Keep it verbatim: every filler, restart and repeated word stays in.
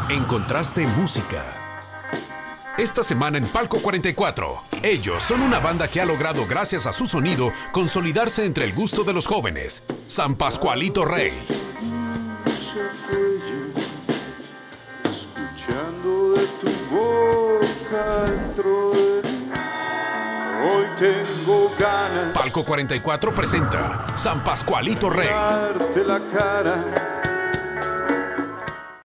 Encontraste música. Esta semana en Palco cuarenta y cuatro, ellos son una banda que ha logrado, gracias a su sonido, consolidarse entre el gusto de los jóvenes. San Pascualito Rey. Escuchando de tu boca dentro de mí, hoy tengo ganas. Palco cuarenta y cuatro presenta San Pascualito Rey. Darte la cara.